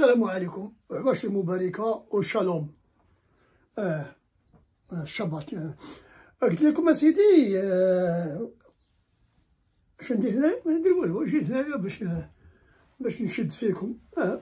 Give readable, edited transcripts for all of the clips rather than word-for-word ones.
السلام عليكم، عواشر مباركة وشالوم. الشباط. قلت لكم اسيدي اش ندير هنايا؟ ما ندير والو، جيت هنايا باش نشد فيكم.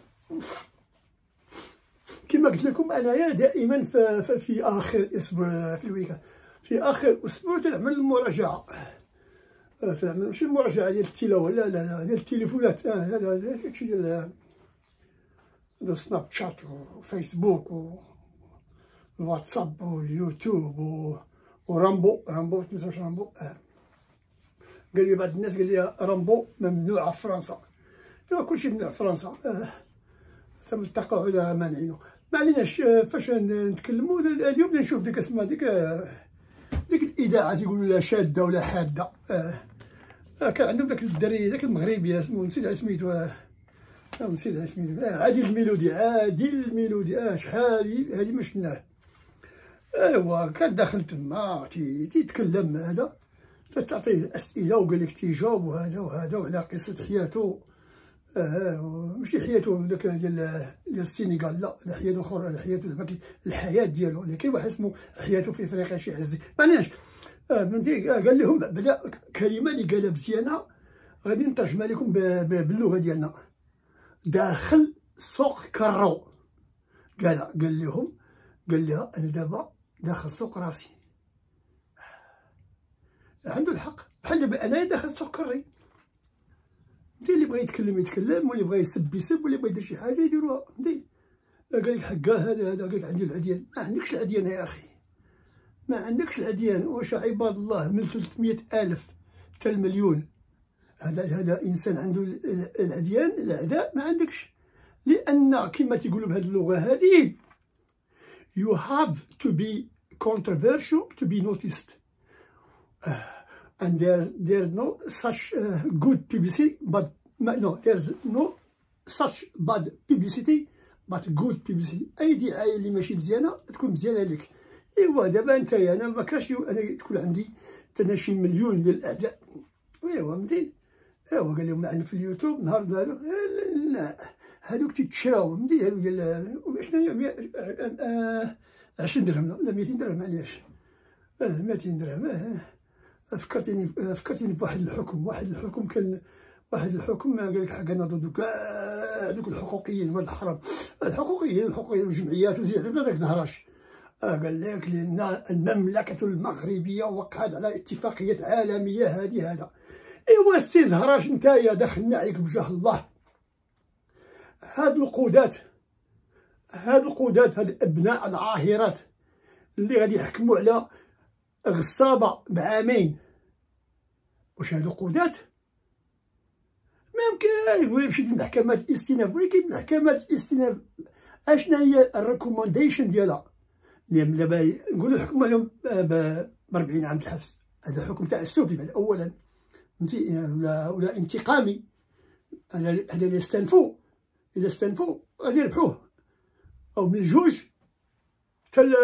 كما قلت لكم انايا دائما في اخر الاسبوع في الويكاند، في اخر الاسبوع تنعمل المراجعة. تنعمل ماشي المراجعة ديال التلاوة، لا لا لا، ديال التليفونات. لا لا، داكشي ديال سناب شات وفيسبوك والواتساب واليوتيوب ورامبو. متنساوش رامبو. قال لي بعض الناس، قال لي رامبو ممنوع في فرنسا. ايوا كلشي ممنوع في فرنسا، تم التقاعد مانعينو. ما عليناش. فاش نتكلموا اليوم بدنا نشوف ديك اسمها ديك الاذاعه تيقولوا لها شاده ولا حاده. كان عندهم داك الدري داك المغربي اسمو نسيت على سميتو، عادل الميلودي. شحال هادي ما شفناه. ايوا كان داخل تما تيتكلم هذا، تعطيه اسئله وقال لك تيجاوب وهذا وعلى قصه حياته. ماشي حياته داك ديال السينيغال، لا حياته اخرى، على حياته زعما الحياه ديالو. اللي كاين واحد اسمه حياته في افريقيا شي عزي، معناش. قال لهم بدا كلمه اللي قالها مزيانه، غادي نترجمها لكم باللغه ديالنا. داخل سوق كارو، قال لها انا دابا داخل سوق راسي. عنده الحق، بحال دابا انايا داخل سوق كاري. انت اللي بغى يتكلم، واللي بغى يسب، واللي بغى يدير شي حاجه يديروها. فهمتي؟ قال لك حكا هذا قال لك عندي العديان. ما عندكش العديان يا اخي، ما عندكش العديان. واش عباد الله من 300,000 حتى المليون هذا انسان عنده العديان؟ العداء ما عندكش، لان كما تيقولوا بهذه اللغه هذه you have to be controversial to be noticed. And there's no such good publicity, but no, there's no such bad publicity but good publicity. اي دعايه اللي ماشي مزيانه تكون مزيانه لك. ايوا دابا نتايا انا ما كاش انا تكون عندي حتى شي مليون ديال الاعداء. ايوا فهمتي. ايوا قال لهم عندنا في اليوتيوب نهار داروا لا هادوك تيتشراو. فهمتي؟ هادو ديال شناهي 20 درهم ولا 200 درهم، معليش 200 درهم. فكرتيني بواحد الحكم كان واحد الحكم قال لك حقنا ضد كاع دوك الحقوقيين ولد الحرام، الحقوقيين والجمعيات وزيد بلا داك زهراش. قال لك لان المملكه المغربيه وقعت على اتفاقيات عالميه هذا. ايوا السي زهراش نتايا دخلنا عليك بوجه الله. هاد القودات هاد ابناء العاهرات اللي غادي يحكموا على غصابه بعامين، واش هادو قودات؟ ما يمكن يقول يمشي لمحكمة الاستئناف، ولكن محكمة الاستئناف اشنا هي الريكومونديشن ديالها؟ دابا نقولوا حكموا عليهم ب 40 عام الحبس. هذا حكم تاع السوفي بعد اولا، فهمتي؟ ولا انتقامي. هذا اللي اذا استنفوا غادي يربحوه، او من الجوج حتى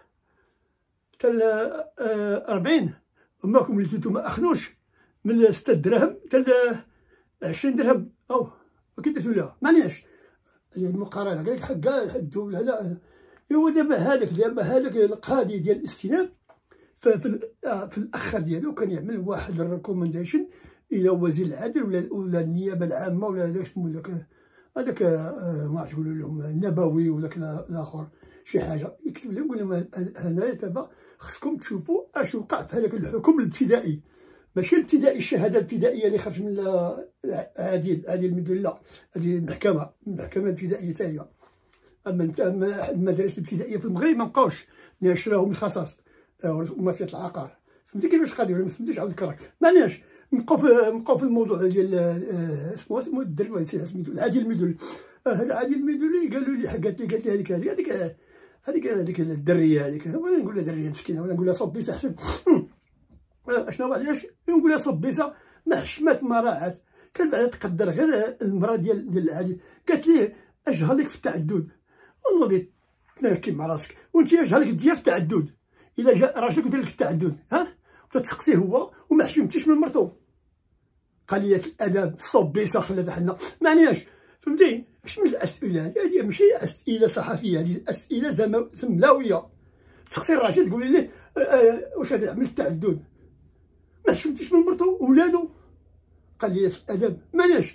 40. وماكم اللي نتوما ما اخذوش من 6 دراهم حتى 20 درهم او كي درتو لها. معليش هي المقارنه. قال لك حكا الدوله. لا ايوا دابا هذاك القاضي ديال الاستئناف في الاخر ديالو كان يعمل واحد الريكومونديشن الى وزير العدل ولا النيابه العامه ولا داك سمو هذاك ما عرفتش يقولوا لهم النبوي ولا الاخر شي حاجه، يكتب لهم يقول لهم هنايا دابا خصكم تشوفوا اش وقع في هذاك الحكم الابتدائي، ماشي الابتدائي الشهاده الابتدائيه اللي خرج من عادل المدن، لا هذه المحكمه الابتدائيه حتى هي. اما المدارس الابتدائيه في المغرب ما بقاوش شراهم الخصاص ومافيا العقار. فهمتي كيفاش قضيه ولا ما فهمتيش؟ عاود نكرك. معليش نبقاو في الموضوع ديال اسمه الدري نسيت سميتو، العادل المدلي. هذا عادل المدلي قالوا لي قالت لي هذيك الدريه هذيك، ولا نقول لها دريه مسكينه ولا نقول لها صبيسه احسن. اشنو علاش نقول لها صبيسه؟ ما حشمات ما راعت. كان بعدا تقدر غير المراه ديال العادل. قالت ليه اجهر لك في التعدد. ونوضي تناكي مع راسك، وانت اجهر لك ديال في التعدد. الا جاء راجلك ودير لك التعدد ولا تسقسيه هو وما حشمتيش من مرتو. قليله الادب الصبيسه خلات حنا. معناش فهمتي؟ اش من الاسئله هذه؟ ماشي اسئله صحفيه، هذه اسئله زملاويه. تسقسي الراجل تقولي ليه واش هذا عمل التعدد؟ ما شفتيش من مرتو وولادو؟ قال لي في الادب ماناش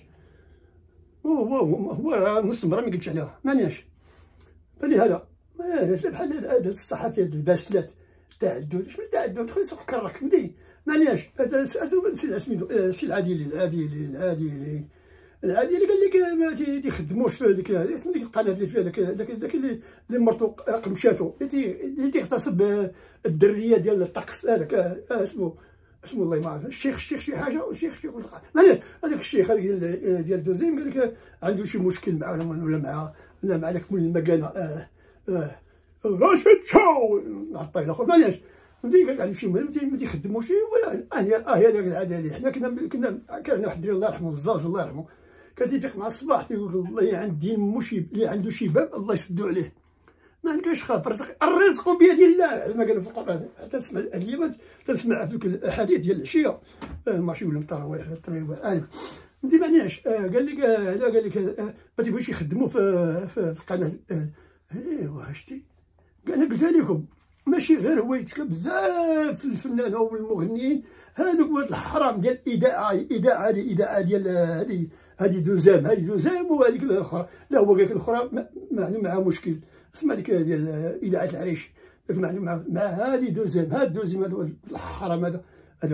هو نص مرة ما قلتش عليها ماناش. فلهذا بحال هاد الصحفي هاد الباسلات التعدد، اش من التعدد؟ خويا سوق كرك فهمتي؟ ماناش هذا سميتو سي العادي اللي قال لك ما تيخدموش في هذيك اسم ديك القناه اللي فيها داك اللي مرتو قمشاتو اللي تيغتصب الدريه ديال الطقس هذاك اسمو الله ما عرف الشيخ شي حاجه الشيخ هذاك الشيخ هذاك ديال دوزيم قال لك عنده شي مشكل معاهم ولا مع داك مول المكانه راشد شاو نعطيه الاخر ماناش فهمتي. قال شي ما تيخدموش هي داك العداله. حنا كان واحد الدري الله يرحمه الزاز الله يرحمه كان تيفيق مع الصباح تيقول والله عندي مشي اللي عنده شي باب الله يسدو عليه ما لقاش خاف الرزق بيد الله كما قالوا في القران. تسمع اليوم تسمع في الاحاديث ديال العشيه ماشي ولا التراويح التراويح فهمتي معناش. قال لك ما تيبغيوش يخدموا في القناه. ايوا شتي انا قلت لكم ماشي غير هو يتشكى بزاف الفنانين والمغنيين هذوك ولاد الحرام ديال الاذاعه ديال هذه دوزام وهذيك الاخرى. لا هو قال لك الاخرى معها مشكل اسمها ديك ديال اذاعه العريش داك مع هذه دوزام هذا الحرام هذا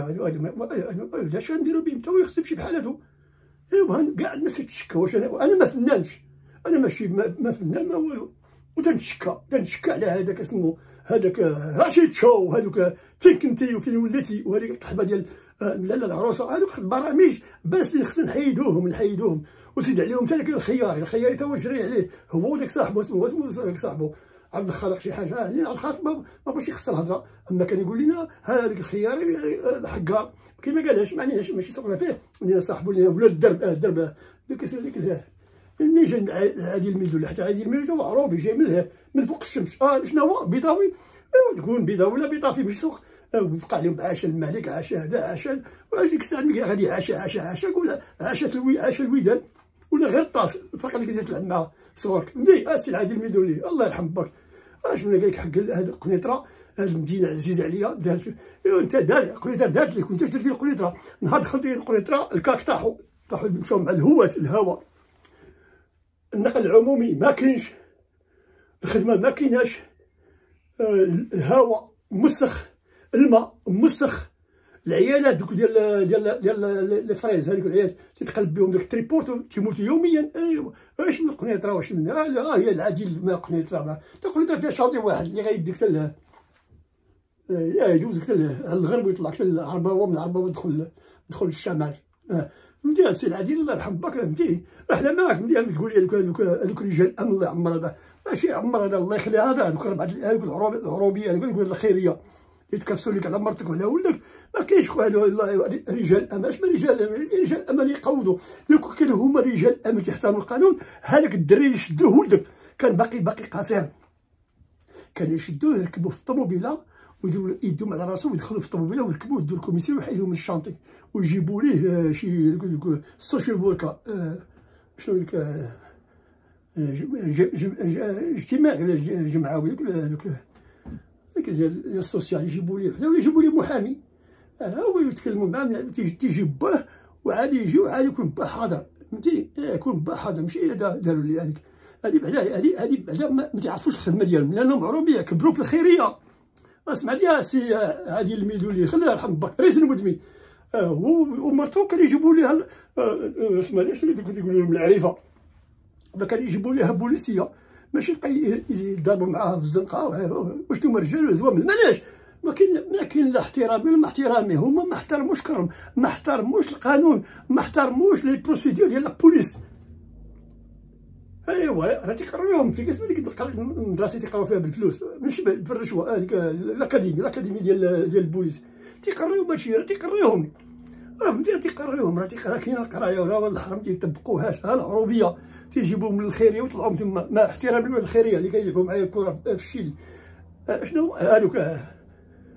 اش غنديرو بهم؟ تا هو يخص يمشي بحال هادو. ايوا كاع الناس تشكى واش انا ما فنانش، انا ماشي ما فنان ما والو وتنشكى على هذاك اسمه هذاك رشيد شو هذوك فين كنتي وفين وليتي وهذيك القحبه ديال لاله العروسه هذوك البرامج بس اللي خصنا نحيدوهم وزيد عليهم حتى الخياري تا هو جري عليه هو وداك صاحبو اسمه داك صاحبو عبد الخالق شي حاجه اللي عبد الخالق ما باش يخص الهضره. اما كان يقول لنا هذاك الخياري حكار كيما قالهاش معناش ماشي سوقنا فيه اللي صاحبو ولا الدرب ديك ملي جا عادل الميدو حتى عادل الميدو هو عروبي جاي من فوق الشمس. شنو هو بيضاوي تكون بيضاوي ولا بيضافي ماشي سوق بقى عليهم عاش الملك عاش هذا عاش ديك الساعه ملي غادي عاش قول عاش الودان ولا غير الطاس الفرق اللي قدرت تلعب معاه صورك فهمتي. السي عادل الميدو الله يرحم باك شنو قال لك حق هذه القنيطره هذه المدينه عزيزه عليا دارت انت القنيطره دارت لك وانت درتي القنيطره نهار دخلتي القنيطره الكاك طاحوا مشاو مع الهواء النقل العمومي ما كاينش الخدمه ما كايناش الهواء مسخ الماء مسخ العيالات دوك ديال لي فريز هذيك العيالات تيتقلب بهم داك التريبورت تيموتوا يوميا. ايوا واش من القنيطره واش من هي العديل ما قنيطره القنيطره فيها شاطئ واحد اللي غيديك حتى يدوزك حتى الغرب ويطلع حتى العرباوه من العرباوه يدخل الشمال فهمتي. السي العديل الله يرحم باك فهمتي حنا معاك ملي تقول لي هذوك رجال الامن الله يعمر هذا ماشي عمر هذا الله يخلي هذوك هذوك العروبيه هذوك الخيريه يتكرسوا لك على مرتك وعلى ولدك ما كاينش خويا رجال الامن. اش من رجال الامن يقودوا لو كانوا هما رجال الامن يحترموا القانون هذاك الدري اللي شدوه ولدك كان باقي قصير كانوا يشدوه يركبوه في الطوموبيله يدوم على راسو ويدخلوا في الطوموبيله ويركبوه يدوا الكوميسير ويحيدوه من الشانطي ويجيبوا ليه شي السوشيال وركر شنو ديك اجتماعي ولا جمعوي دوك ديال السوسيال يجيبوا ليه ولا يجيبوا ليه محامي هو يتكلموا معاه تيجي باه وعادي يجي وعادي يكون با حاضر فهمتي يكون با حاضر ماشي داروا لي هذه بعدا ما تعرفوش الخدمه ديالهم لانهم عروبيه كبروا في الخيريه. سمعتي السي عادل الميدولي خليه يرحم باك رئيس المدمي هو ومرتو كانوا يجيبوا ليها اسمها شنو يقولوا لهم العريفه كانوا يجيبوا ليها بوليسيه ماشي يبقى يضربوا معاها في الزنقه واش نتوما رجال وزوامل مالاش ما كاين لا احترام ولا ما احترامي هما ما احترموش كرم ما احترموش القانون ما احترموش لي بروسيدور ديال البوليس. ايوا راه تيقراوهم في اسم ديك المدرسه تيقراو فيها بالفلوس ماشي بالرشوه هذيك الاكاديمي ديال البوليس تيقراوهم هادشي راه تيقراوهم فهمتي تيقراوهم راه كاينه القرايه ولا الحرام تيطبقوهاش العروبيه تيجيبوهم من الخيريه ويطلعوهم تما مع احترام الولاد الخيريه اللي كيلعبوا معايا الكره في الشيلي شنو هذوك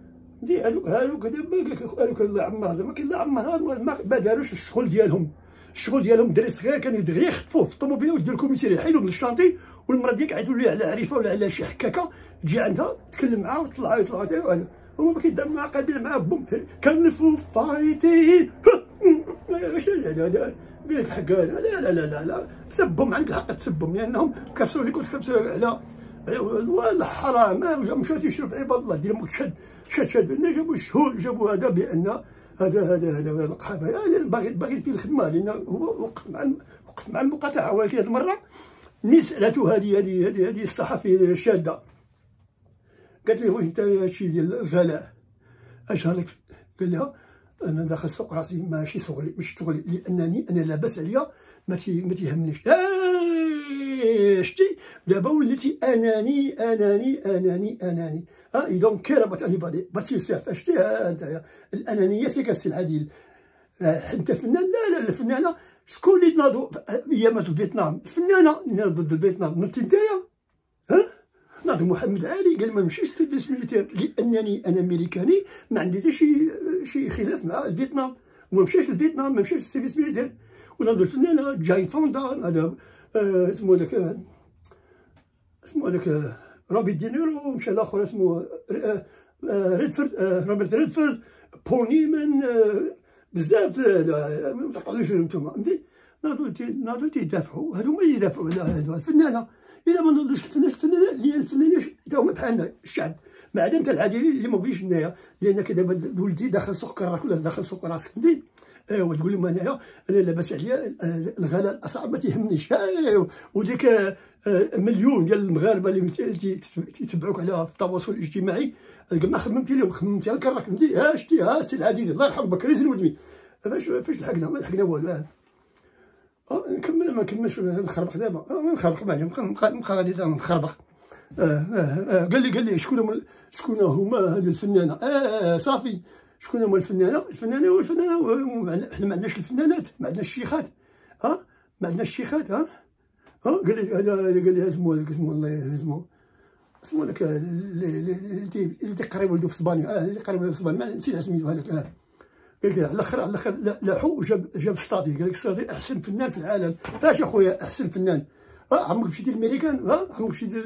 دابا هذوك الله يعمر هذا ما كاين لا عمر ما داروش الشغل ديالهم الشغل ديالهم الدراري الصغير كانوا دغيا يخطفوه في الطوموبيله ويديروا الكوميساريه يحيدوه من الشانطي، والمرا ديالك عيطوا ليها على عريفه ولا على شي حكاكه تجي عندها تكلم معاها وتطلع يطلعوا هما ما كيدار معاه قابل معاه بوم كان فو فايتي واش هذا قال لك حق لا لا لا لا لا سبهم عندك الحق تسبهم لانهم كفسوا لك وتكفسوا على الحرام مشات يشرب عباد الله دير امك شاد جابوا الشهود جابوا هذا بان هذا القحابه باغي في الخدمه لان هو وقف مع المقاطعه. ولكن هذه المره نسالته هذه الصحفيه الشاده قالت لي واش انت هادشي ديال الغلاء اش هالك؟ قال لها انا داخل سوق راسي ماشي شغلي لانني انا لاباس عليا ما تيهمنيش. شتي دابا وليتي اناني اي دونت كير اباوت اني بادي بات يور سيلف. شتي انت الانانيه فيك السي العديل. انت فنان؟ لا الفنانه شكون اللي ناضوا ايامات فيتنام؟ الفنانه اللي ناضوا ضد فيتنام نوضتي نتايا؟ ناضي محمد علي قال ما نمشيش سيرفيس ميليتير لانني انا امريكاني ما عندي حتى شي خلاف مع فيتنام وما مشاش لفيتنام ما مشاش للسيرفيس ميليتير. وناضوا الفنانه جاين فوندا هذا اسمو هذاك روبرت دينيرو مشى الاخر اسمه روبرت ريدفورد بول نيمان بزاف ما تقعدوش نتوما فهمتي. ناضوا تيدافعوا هذوما اللي يدافعوا على الفنانه. الا ما نوضوش الفنانه اللي الفنانين حتى هما بحالنا الشعب ما عدا انت العادلين اللي ما بغيش هنايا لانك دابا ولدي داخل سوق كراك ولا داخل سوق راسك فهمتي. ايوا تقول لهم انايا انا لاباس عليا الغلاء الاصعب ما تيهمنيش. وديك مليون ديال المغاربه اللي تيتبعوك على التواصل الاجتماعي ما خممتي لهم خممتي على الكراك فهمتي. شتي السي العادلي الله يرحم بكري الودمي فاش لحقنا ما لحقنا والو. نكمل ما نكملش نخربق دابا نخربق معلم نبقى غادي نخربق. قال لي شكون هما هاد الفنانه؟ صافي شكون هما الفنانه حنا ما عندناش الفنانات ما عندناش الشيخات ما عندناش الشيخات قال لي هذا قال لي اسمه الله اسمه داك اللي تيقريب ولدو في اسبانيا اللي قريب ولدو في اسبانيا نسيت سميتو هذاك قال لك على الاخر لاحو جاب ستادي قال لك ستادي احسن فنان في العالم. فاش اخويا احسن فنان؟ عمرك مشيتي للامريكان؟ عمرك مشيتي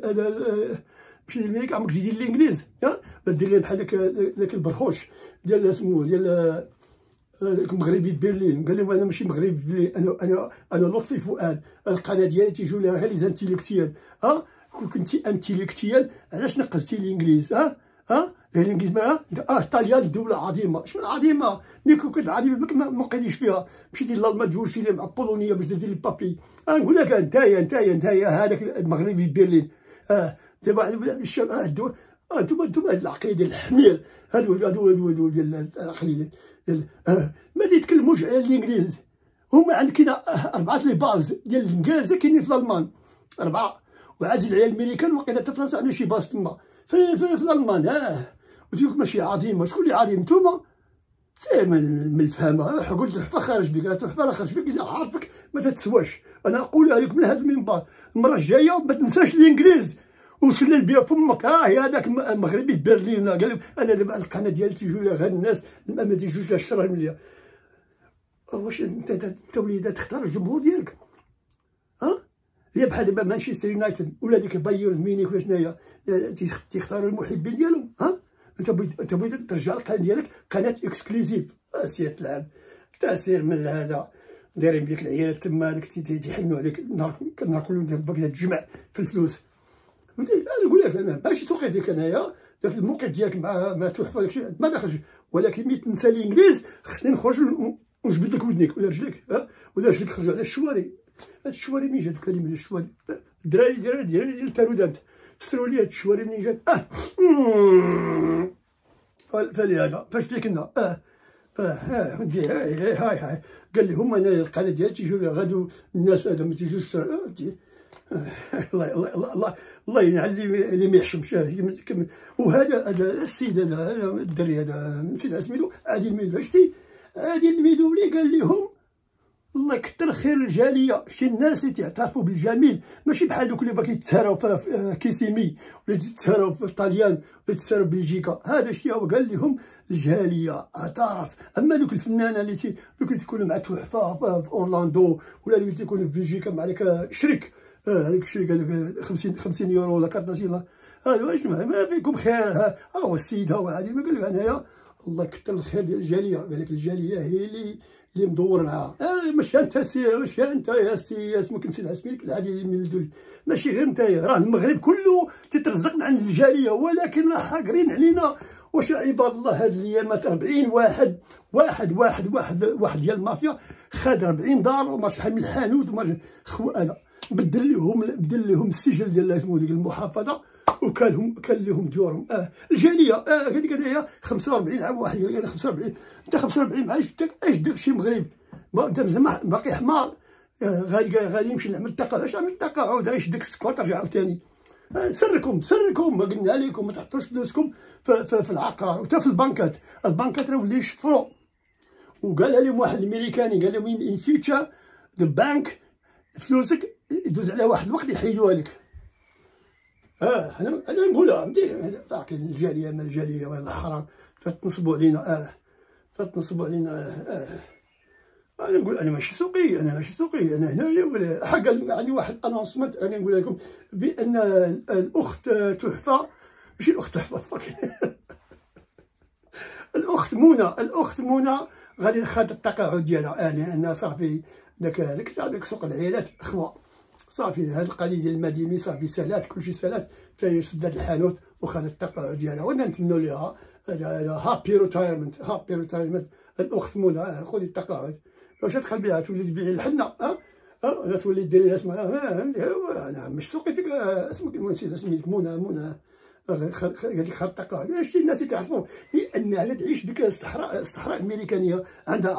للامريكان؟ عمرك جيتي للانجليز؟ دير لي بحال داك البرهوش ديال اسمو ديال مغربي برلين. قال لهم انا ماشي مغربي برلين انا لطفي فؤاد القناه ديالي تيجيو لها غير لي زانتيليكتيال. كون كنتي انتيليكتيال علاش نقزتي الانجليز؟ الانجليز طاليان دولة عظيمة. شنو عظيمة؟ ملي كنت عظيمة ما بقيتيش فيها. مشيتي لالمان تزوجتي لي مع بولونيا باش درتي لي بابي. نقول لك نتايا هذاك المغربي برلين. دابا الشباب انتوما العقيدة الحمير هادو ديال العقلية ما تيتكلموش على الانجليز. هما عندك 4 لي باز ديال الانجليز كاينين في الالمان 4 وعازل على الامريكان وقيلا حتى فرنسا عندها شي باز تما في الالمان. وتقولك ماشي عظيمه. شكون اللي عظيم؟ نتوما سير من الفهمه. قلت تحفه خارج بك تحفه راه خارج بك الا عارفك ما تتسواش. انا اقولها لك من هذا المنبر المره الجايه ما تنساش الانجليز وشلل بها فمك. هي هذاك المغربي برلين قال لك انا دابا القناه ديالي تيجيو لها غير الناس ما تيجوش لها الشر المليا. واش انت وليدات تختار الجمهور ديالك؟ هي بحال دابا مانشستر يونايتد ولا ديك بايرن ميونخ ولا شناهي تيختاروا المحبين ديالهم. انت بغيت ترجع القناه ديالك قناه اكسكلوزيف. سير تلعب تاثير من هذا دايرين بيك العيال تما هذاك تيحنوا عليك النهار كله باغي تجمع في الفلوس فهمتي. انا نقول لك انا ماشي توقيتك انايا داك الموقف ديالك مع تحفه داكشي ما داخلش. ولكن ملي تنسى الانجليز خصني نخرج ونجبد لك ودنيك ولا رجليك ولا رجليك خرجوا على الشواري. هاد الشواري منين جات الكلمه ديال الشواري؟ الدراري ديال التارودات فسروا لي هاد الشواري منين جات. فلهذا فاش فيكنا ودي هاي قال لي هما انايا القناه ديالي تيجيو غادو الناس هذا ما تيجوش. الله ينعل اللي ما يحشمش. وهذا السيد هذا الدري هذا نسيت سميتو عادل الميدو. شتي عادل الميدو اللي قال لهم الله يكثر خير الجاليه، شي الناس اللي تعترفوا بالجميل، ماشي بحال دوك اللي باقي يتساراو في كيسيمي ولا يتساراو في طاليان ولا يتساراو في بلجيكا. هذا شتي هو قال لهم الجاليه اعترف. اما دوك الفنانه دوك اللي تيكونوا مع تحفه في اورلاندو، ولا اللي تيكونوا في بلجيكا مع داك شريك، هذاك الشريك هذاك 50 يورو ولا كارت ناسيونال، هذا واش ما فيكم خير. ها هو السيد، ها هو هذه ما قال لك انايا الله يكثر الخير ديال الجاليه. قال لك الجاليه هي اللي مدور معاها. ماشي انت ماشي انت يا سي اسمك نسيت على سميتك العادي من الدول، ماشي غير نتايا، راه المغرب كله تترزق من عند الجاليه، ولكن راه حاقرين علينا. واش عباد الله هاد الايامات 40 واحد ديال المافيا خد 40 دار وما شحال من الحانوت وما انا بدل لهم السجل ديال اسمو ديك المحافظه، وكان لهم ديورهم. الجاليه هذيك هي 45 عام. واحد قال لي 45، انت 45 مع اش داك شي مغرب؟ انت مزال باقي حمار. غادي يمشي نعمل تقاعد. اش نعمل تقاعد؟ اش داك السكوات رجع عاوتاني. سركم ما قلنا لكم ما تحطوش فلوسكم في العقار وتا في البنكات. البنكات راه ولاو يشفروا. وقال لهم واحد الامريكاني، قال لهم ان فيوتشر ذا بانك فلوسك يدوز على واحد الوقت يحيدوها لك. انا نقولها عندي فاكر الجاليه، ما الجاليه والله حرام تنصبوا علينا. تنصبوا علينا. انا نقول انا ماشي سوقي، انا هنايا. حق عندي واحد انونسمنت انا نقول لكم بان الاخت تحفه، ماشي الاخت تحفه الاخت منى غادي خاد التقاعد ديالها، لان صافي داك سوق العائلات خوا صافي. هاد القضيه ديال المديمي صافي سالات، كلشي سالات، حتى هي سدات الحانوت وخدت التقاعد ديالها. وانا نتمنوا لها هابي ريتايرمنت. الاخت منى خذي التقاعد. واش تدخل بها تولي تبيعي الحنه؟ ولا تولي ديري اسمها انا مش سوقي فيك اسمك نسيت سميتك منى قال لك خد التقاعد. واش الناس يتعرفوا لانها تعيش ديك الصحراء الامريكانيه، عندها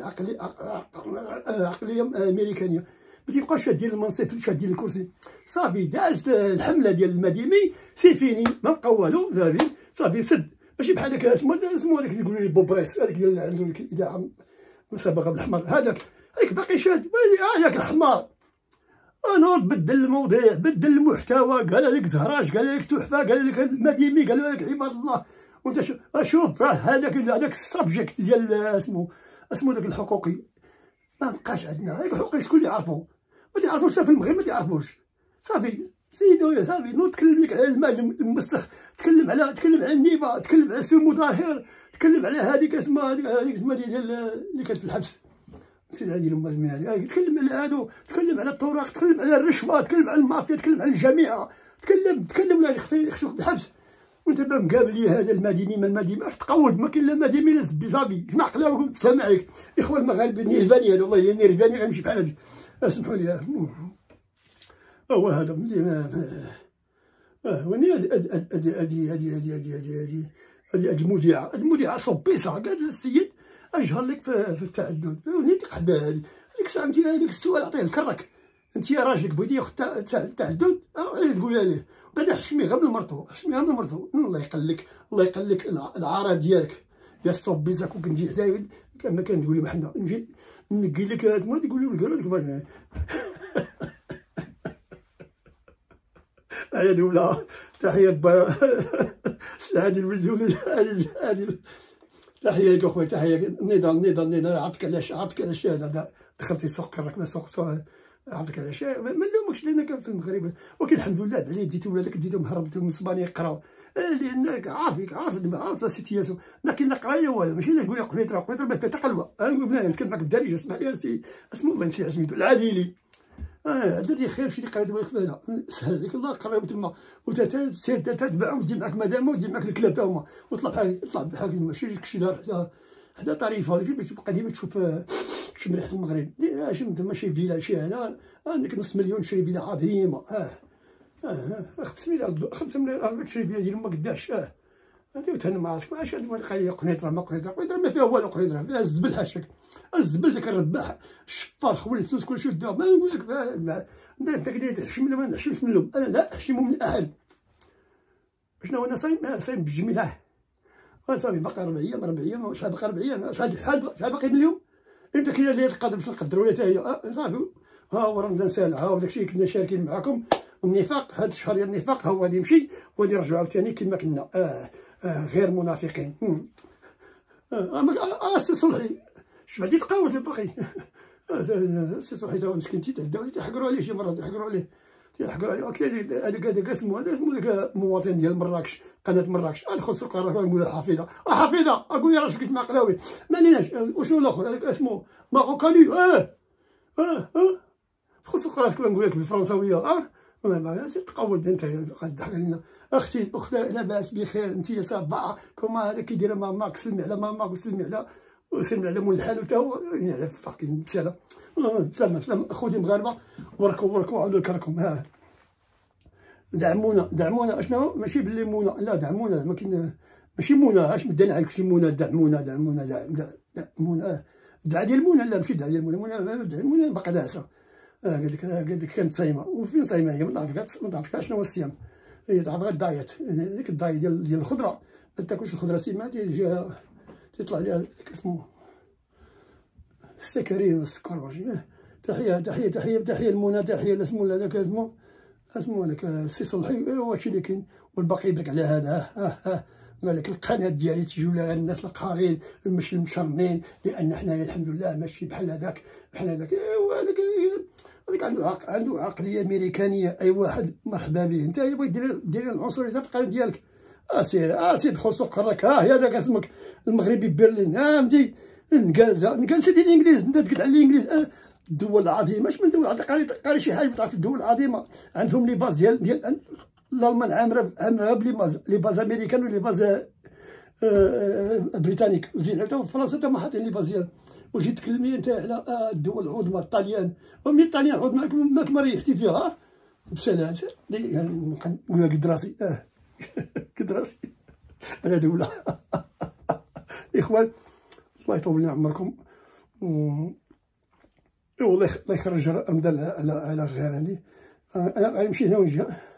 عقليه امريكانيه. ما تيبقاش شادين المنصب، شادين الكرسي. صافي دازت الحمله ديال المديمي، سي فيني، ما بقى والو. صافي سد. ماشي بحال داك اسمو هذاك اللي يقولوا لي بوبريس، هذاك ديال عنده ديك الاذاعه مسابقه بالحمر، هذاك باقي شاد. ياك الحمار. انا بدل المواضيع، بدل المحتوى. قال لك زهراج، قال لك تحفه، قال لك المديمي، قال لك عباد الله. وانت شوف هذاك السبجيكت ديال اسمو داك الحقوقي ما بقاش عندنا. هذاك الحقوقي شكون اللي يعرفو؟ ما تعرفوش في المغرب، ما تعرفوش. صافي سيدو صافي. نوض تكلم لك على المال المسخ، تكلم على النيبه، تكلم على سمو ظاهر، تكلم على هذيك اسمها ديال اللي كانت في الحبس، نسيت هذه الام هذه. تكلم على هادو، تكلم على الطرق، تكلم على الرشوه، تكلم على المافيا، تكلم على الجامعه، تكلم ولا يخشوك بالحبس. وانت با مقابل لي هذا المديمي، ما المديمي اش تقود؟ ما كاين لا مديمي لا زبي. صافي جمع قلاوكم. السلام عليكم الاخوه المغاربه النيرفاني. هذا والله النيرفاني غيمشي بحال هذيك. اسمحوا لي. هو هذا واني هذه المذيعه صبيصه. قال السيد اجهر لك في التعدد. وني تقحبه هذيك الساعه. انت هذيك السؤال عطيه لكرك. انت يا راجلك بغيتي ياخذ التعدد، تقولها ليه. بعدا حشمي غير من المرتو، الله يقلك العاره ديالك يا صبيصه. كون كنتي حدايا ما كان تقول لي حنا نجي نقي لك ما تقول لك هذه دوله. تحيه هذه الولد هذه. تحيه لك اخويا، تحيه. نضال عرفتك علاش هذا دخلتي سوق كرك سوق. عرفتك علاش ما نلومكش لان كان في المغرب، ولكن الحمد لله عليه ديتو ولادك ديتهم هربتهم من اسبانيا يقراو، لانك عارف لا سيتياسيون. ما كاين لا قرايه والو. ماشي تقول لي قنيطره ما فيها حتى قلوه. انا نقول نتكلم معاك بالدارجه. اسمح لي سي اسمو ما نسيت سميتو العاديلي. درتي خير مشيتي قريتي بالك هنا سهل عليك الله. قراو تما سير تتبعهم، ودي معاك مدام، ودي معاك الكلاب تا هما، وطلع بحال ماشي لك شي دار حدا طريفه باش تبقى ديما تشوف مليح في المغرب. اش تما شي فيلا شي هنا عندك نص مليون شري فيلا عظيمه. 5 مليون شري فيلا ديال ما قداش. انت وتهنى مع راسك. ماشي هاد القضيه قنيطره ما فيها والو. قنيطره فيها الزبل حاشاك. الزبل داك الرباح الشفار خوي الفلوس كلشي دا. ما نقول لك انت كدير تحشم ولا ما نحشمش منهم. انا لا احشم من احد. شنو انا صايم بالجميله. صافي باقي 4 ايام. شحال باقي 4 ايام؟ شحال باقي من اليوم؟ امتى كاينه ليله القدر باش نقدروا لها حتى هي صافي. ها هو رمضان سالع، ها هو داكشي كنا شاركين معاكم. النفاق هاد الشهر ديال النفاق ها هو غادي يمشي وغادي نرجعوا عاوتاني كما كنا غير منافقين. السي صلحي شبعتي تقاوت الباقي. السي صلحي تا هو مسكين تيتعداو تيحقروا عليه شي مرات، تيحقروا عليه هذاك اسمه داك مواطن ديال مراكش، قناه مراكش، ادخل سوق نقول حفيظه حفيظه اقول لي راه شكيت مع قلاوي ما عليناش. وشنو الاخر هذاك اسمه ماروكاني دخل سوق راسك نقول لك بالفرنساويه تقود انت غضحك علينا. اختي لاباس بخير انت صباعه كما هذا كيدير ماماك، سلمي على ماماك وسلمي على مول الحانوت تا هو على فاكين بساله. سلام اخوتي المغاربه، وركوا عاودوا لكركم. دعمونا اشنو ماشي باللي مونا، لا دعمونا زعما كاين ماشي مونا اش مدينا عليك شي مونا. دعمونا الدعاء ديال مونا، لا ماشي الدعاء ديال مونا باقا ناعسه. قال لك كانت صايمه، وفين صايمه هي؟ ما تعرفش شنو هو الصيام، هي تعرف غير الدايت، ديك الدايت ديال الخضره. ما تاكلش الخضره سيما تيطلع ليها داك اسمه السكرين والسكر ماشي. تحيه لمنى، تحيه لاسمو هذاك اسمو هذاك السي صلحي. هو هادشي اللي كاين، والباقي يبرك على هذا. مالك القناه ديالي تيجيو لها الناس القهارين ماشي المشرنين، لان حنايا الحمد لله ماشي بحال هذاك. هذاك عنده عقليه امريكانيه. اي واحد مرحبا به. انت بغيت دير العنصريه في القناه ديالك، سير دخل سوق قراك. هي هذاك اسمك المغربي برلين، فهمتي؟ نكال سيدي الانجليز، انت تقول على الانجليز. الدول العظيمه، اش من دول عظيمه؟ قاري شي حاجه تعرف الدول العظيمه عندهم لي باز ديال الالمان عامره لي باز امريكان ولي باز بريطانيك، وزيد حتى في فرنسا حتى ما حاطين لي باز ديال. وجيت تكلمني انت على الدول العظمى الطليان، ومن الطليان عظمى ماك ما ريحتي فيها بسالات. نقول لها قد راسي قد راسي على دوله. اخوان الله يطول لنا عمركم، والله يخرج رمضان على غير هادي. انا غنمشي هنا ونجي.